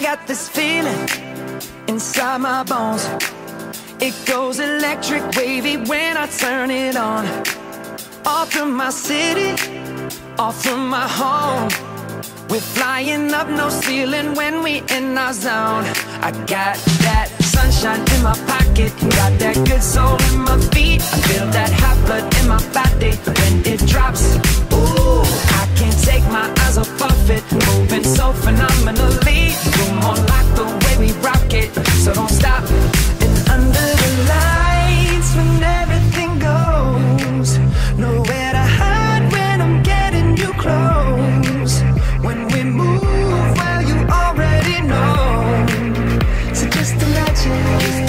got this feeling inside my bones. It goes electric wavy when I turn it on. All through my city, all through my home. We're flying up, no ceiling when we in our zone. I got that sunshine in my pocket, got that good soul in my feet. I feel that hot blood in my body when it drops. Ooh, I can't take my eyes off of it, moving so phenomenally. You're more like the way we rock it, so don't stop. And under the lights, when everything goes, nowhere to hide when I'm getting you close. When we move, well, you already know. So just imagine.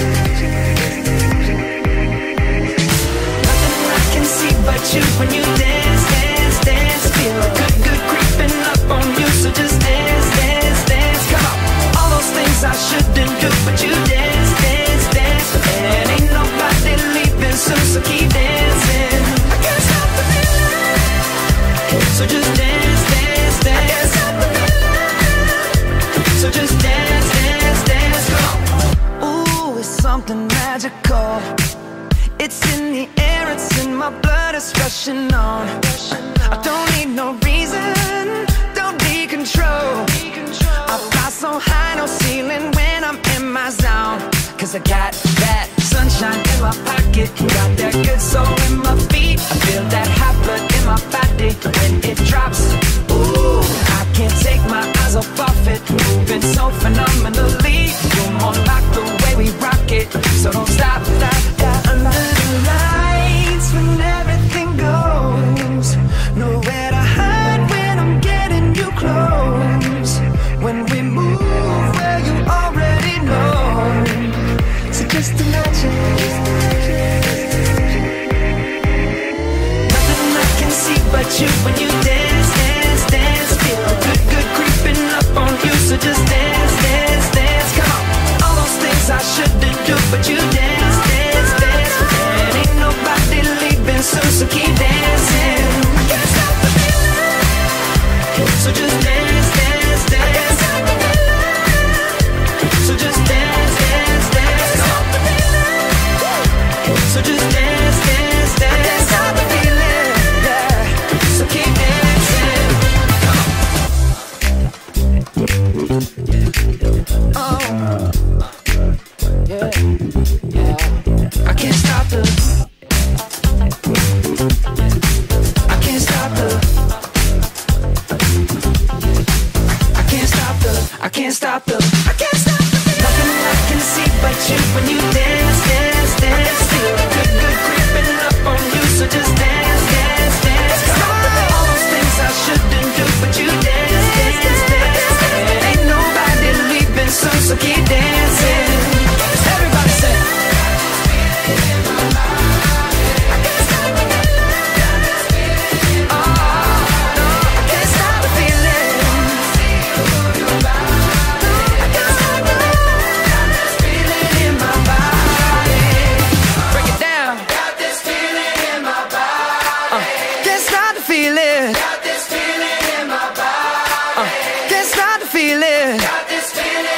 Nothing I can see but you when you dance, dance, dance. Feel good, good creeping up on you. So just dance, dance, dance. Come on. All those things I shouldn't do, but you dance, dance, dance. And ain't nobody leaving soon, so keep dancing. I can't stop the feeling. So just dance, dance, dance. I can't stop the feeling. So just dance, dance, dance. Come on. Ooh, it's something magical. It's in the air, it's in my blood, it's rushing on. I don't need no reason, don't need control. I fly so high, no ceiling when I'm in my zone. Cause I got that sunshine in my pocket, got that good soul in my feet. I feel that hot blood in my body when it drops. Ooh, I can't take my eyes off of it, moving so phenomenally. You're more like the way we rock it, so don't stop, stop, stop. Under the lights, when everything goes, nowhere to hide when I'm getting you close. When we move, well, you already know. So just imagine. Nothing I can see but you when you dance, dance, dance. Feel good, good creeping up on you. So just dance, dance, dance. Come on. All those things I shouldn't do, but you dance, dance, dance. And ain't nobody leaving soon, so keep dancing. I can't stop the feeling. So just dance, dance, dance. I can't stop the feeling. So just dance, dance, dance. Stop the feeling. So just dance, dance, dance. I can't stop the feeling. Yeah. So keep dancing. Oh, yeah, yeah. I can't stop the. I can't stop the. I can't stop the. I can't stop the. I can't stop the. Nothing I can see but you when you dance, dance, dance. Feel good, good creeping up on you. So just dance, dance, dance. All those things I shouldn't do, but you dance, dance, dance. And ain't nobody leaving soon, so keep dancing. Everybody say. Got this feeling in my body. Can't stop the feeling. Got this feeling